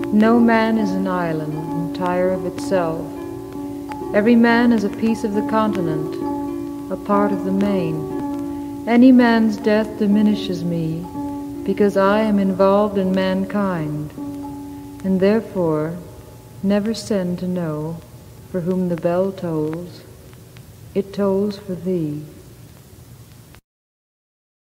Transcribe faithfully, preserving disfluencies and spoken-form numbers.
No man is an island, entire of itself. Every man is a piece of the continent, a part of the main. Any man's death diminishes me, because I am involved in mankind, and therefore never send to know for whom the bell tolls. It tolls for thee.